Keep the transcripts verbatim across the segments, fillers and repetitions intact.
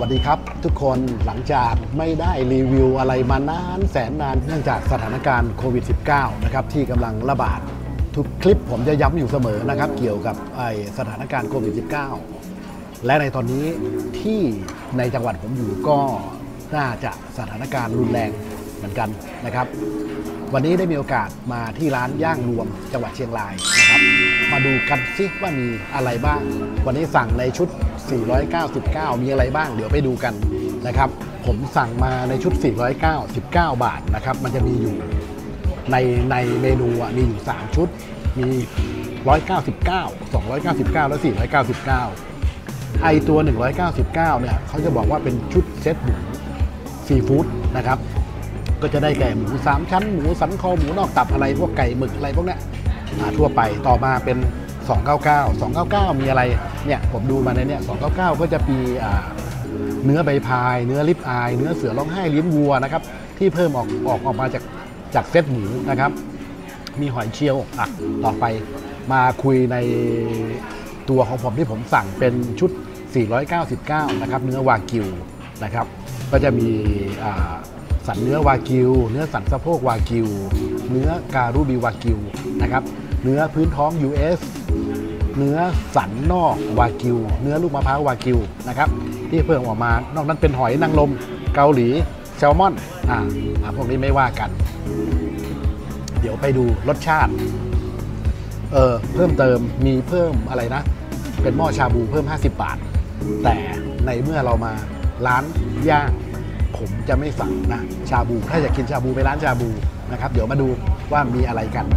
วัสดีครับทุกคนหลังจากไม่ได้รีวิวอะไรมานานแสนนานเนื่องจากสถานการณ์โควิด สิบเก้า นะครับที่กำลังระบาดทุกคลิปผมจะย้ำอยู่เสมอนะครับเกี่ยวกับไอสถานการณ์โควิด สิบเก้า และในตอนนี้ที่ในจังหวัดผมอยู่ก็น่าจะสถานการณ์รุนแรงเหมือนกันนะครับวันนี้ได้มีโอกาสมาที่ร้านย่างรวมจังหวัดเชียงรายนะครับมาดูกันซิว่ามีอะไรบ้างวันนี้สั่งในชุดสี่ร้อยเก้าสิบเก้ามีอะไรบ้างเดี๋ยวไปดูกันนะครับผมสั่งมาในชุดสี่ร้อยเก้าสิบเก้าบาทนะครับมันจะมีอยู่ในในเมนูมีอยู่สามชุดมีหนึ่งร้อยเก้าสิบเก้า สองร้อยเก้าสิบเก้าและสี่ร้อยเก้าสิบเก้าไอตัวหนึ่งร้อยเก้าสิบเก้าเนี่ยเขาจะบอกว่าเป็นชุดเซตหมูซีฟู้ดนะครับก็จะได้แก่หมูสามชั้นหมูสันคอหมูนอกตับอะไรพวกไก่หมึกอะไรพวกเนี้ยทั่วไปต่อมาเป็นสองร้อยเก้าสิบเก้า สองร้อยเก้าสิบเก้ามีอะไรเนี่ยผมดูมาในเนี้ยสองร้อยเก้าสิบเก้าก็จะมีเนื้อใบพายเนื้อลิปอายเนื้อเสือร้องไห้ลิ้นวัวนะครับที่เพิ่มออกออกออกมาจากจากเซตหมูนะครับมีหอยเชลล์อ่ะต่อไปมาคุยในตัวของผมที่ผมสั่งเป็นชุดสี่ร้อยเก้าสิบเก้านะครับเนื้อวากิวนะครับก็จะมีสันเนื้อวากิวเนื้อสันสะโพกวากิวเนื้อการูบิวากิวนะครับเนื้อพื้นท้อง ยู เอส เนื้อสันนอกวากิวเนื้อลูกมะพร้าววากิวนะครับที่เพิ่มออกมานอกนั้นเป็นหอยนางรมเกาหลีแซลมอนอ่าพวกนี้ไม่ว่ากันเดี๋ยวไปดูรสชาติเออเพิ่มเติมมีเพิ่มอะไรนะเป็นหม้อชาบูเพิ่มห้าสิบบาทแต่ในเมื่อเรามาร้านย่างผมจะไม่สั่งนะชาบูถ้าอยากกินชาบูไปร้านชาบูนะครับเดี๋ยวมาดูว่ามีอะไรกัน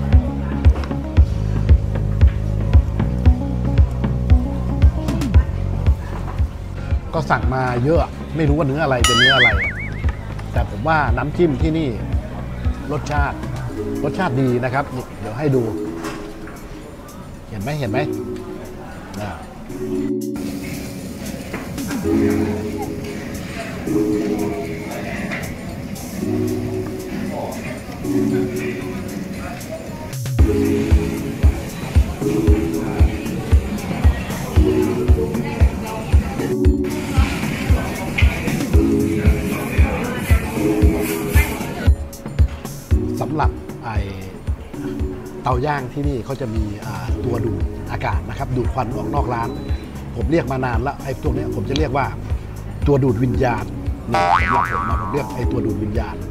ก็สั่งมาเยอะไม่รู้ว่าเนื้ออะไรเป็นเนื้ออะไรแต่ผมว่าน้ำจิ้มที่นี่รสชาติรสชาติดีนะครับเดี๋ยวให้ดูเห็นไหมเห็นไหมนะสำหรับไอเตาย่างที่นี่เขาจะมีตัวดูดอากาศนะครับดูดควันออกนอกร้านผมเรียกมานานแล้วไอ้ตัวนี้ผมจะเรียกว่าตัวดูดวิญญาณนี่สำหรับผมนะผมเรียกไอ้ตัวดูดวิญญาณ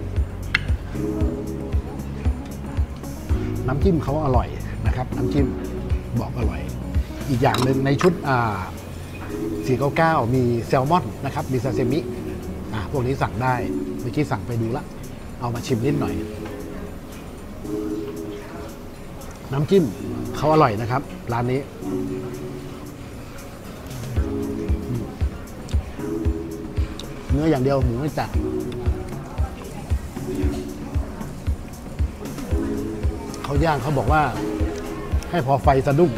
น้ำจิ้มเขาอร่อยนะครับน้ำจิ้มบอกอร่อยอีกอย่างหนึ่งในชุดอ่าสี่ร้อยเก้าสิบเก้ามีแซลมอนนะครับมีซาซิมิอ่าพวกนี้สั่งได้เมื่อกี้สั่งไปดูละเอามาชิมนิดหน่อยน้ำจิ้มเขาอร่อยนะครับร้านนี้เนื้ออย่างเดียวหมูไม่จัดเขาย่างเขาบอกว่าให้พอไฟสะดุ้ง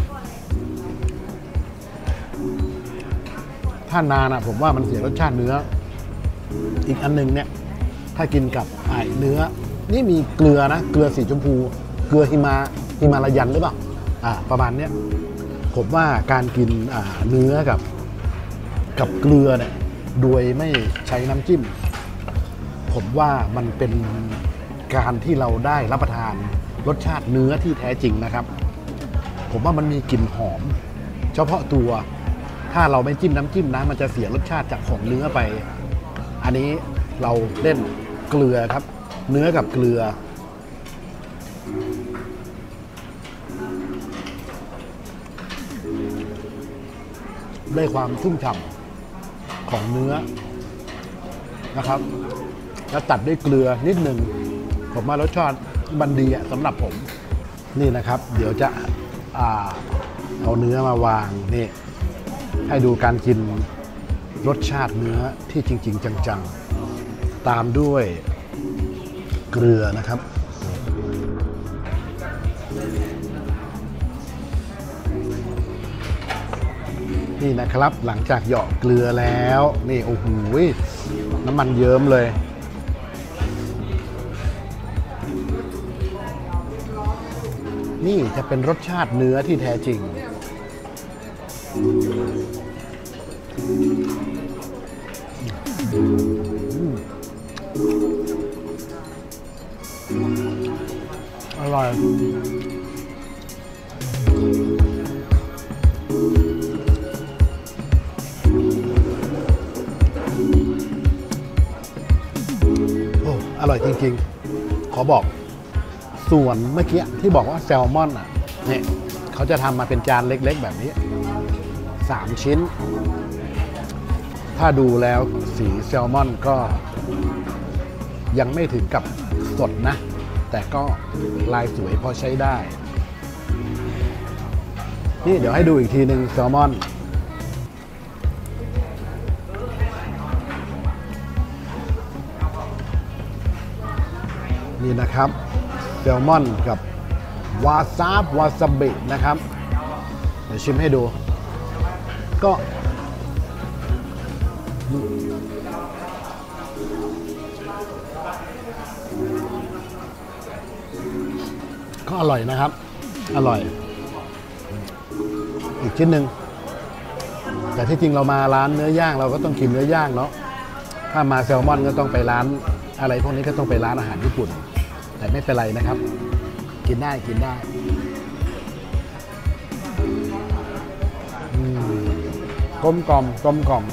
ถ้านานอ่ะผมว่ามันเสียรสชาติเนื้ออีกอันนึงเนี่ยถ้ากินกับไอ้เนื้อนี่มีเกลือนะเกลือสีชมพูเกลือหิมาหิมาลายันหรือเปล่าอ่าประมาณเนี้ยผมว่าการกินอ่าเนื้อกับกับเกลือเนี่ยโดยไม่ใช้น้ำจิ้มผมว่ามันเป็นการที่เราได้รับประทานรสชาติเนื้อที่แท้จริงนะครับผมว่ามันมีกลิ่นหอมเฉพาะตัวถ้าเราไม่จิ้มน้ำจิ้มนะมันจะเสียรสชาติจากของเนื้อไปอันนี้เราเล่นเกลือครับเนื้อกับเกลือได้ความชุ่มฉ่ำของเนื้อนะครับแล้วตัดด้วยเกลือนิดหนึ่งผมว่ารสชาติมันดีสำหรับผมนี่นะครับเดี๋ยวจะอาเอาเนื้อมาวางนี่ให้ดูการกินรสชาติเนื้อที่จริงๆจังๆตามด้วยเกลือนะครับนี่นะครับหลังจากเหยาะเกลือแล้วนี่โอ้โหน้ำมันเยิ้มเลยนี่จะเป็นรสชาติเนื้อที่แท้จริง นอร่อยโอ้อร่อยจริงๆขอบอกส่วนเมื่อกี้ที่บอกว่าแซลมอนอ่ะเนี่ยเขาจะทำมาเป็นจานเล็กๆแบบนี้สามชิ้นถ้าดูแล้วสีแซลมอนก็ยังไม่ถึงกับสดนะแต่ก็ลายสวยพอใช้ได้นี่เดี๋ยวให้ดูอีกทีหนึ่งแซลมอนนี่นะครับแซลมอนกับวาซาบวาซาบินะครับเดี๋ยวชิมให้ดูก็ก็อร่อยนะครับอร่อยอีกชิ้นหนึ่งแต่ที่จริงเรามาร้านเนื้อย่างเราก็ต้องกินเนื้อย่างเนาะถ้ามาแซลมอนก็ต้องไปร้านอะไรพวกนี้ก็ต้องไปร้านอาหารญี่ปุ่นแต่ไม่เป็นไรนะครับกินได้กินได้กลมกล่อมกลมกล่อม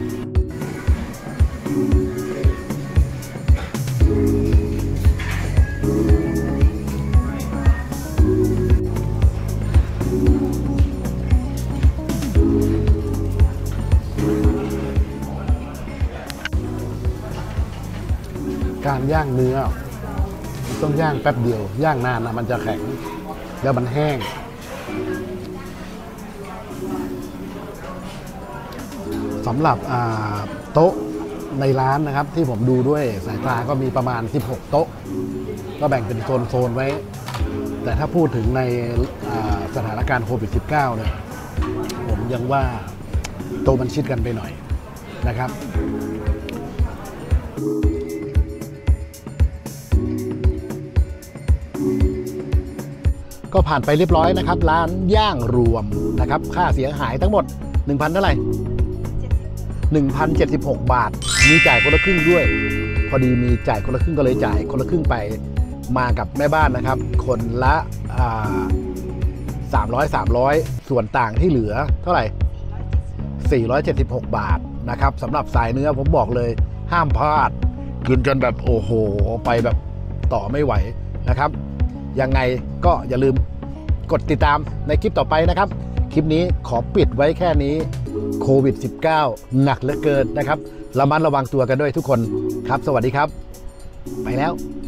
การย่างเนื้อต้องย่างแป๊บเดียวย่างนานนะมันจะแข็งแล้วมันแห้งสำหรับโต๊ะในร้านนะครับที่ผมดูด้วยสายตาก็มีประมาณสิบหกโต๊ะก็แบ่งเป็นโซนๆไว้แต่ถ้าพูดถึงในสถานการณ์โควิด สิบเก้า เนี่ยผมยังว่าโต๊ะมันชิดกันไปหน่อยนะครับก็ผ่านไปเรียบร้อยนะครับร้านย่างรวมนะครับค่าเสียหายทั้งหมด หนึ่งพัน เท่าไหร่ หนึ่งพันเจ็ดสิบหก บาทมีจ่ายคนละครึ่งด้วยพอดีมีจ่ายคนละครึ่งก็เลยจ่ายคนละครึ่งไปมากับแม่บ้านนะครับคนละสามร้อยสามร้อยส่วนต่างที่เหลือเท่าไหร่สี่ร้อยเจ็ดสิบหก บาทนะครับสำหรับสายเนื้อผมบอกเลยห้ามพลาดกินจนแบบโอ้โหไปแบบต่อไม่ไหวนะครับยังไงก็อย่าลืมกดติดตามในคลิปต่อไปนะครับคลิปนี้ขอปิดไว้แค่นี้โควิด สิบเก้า หนักเหลือเกินนะครับระมัดระวังตัวกันด้วยทุกคนครับสวัสดีครับไปแล้ว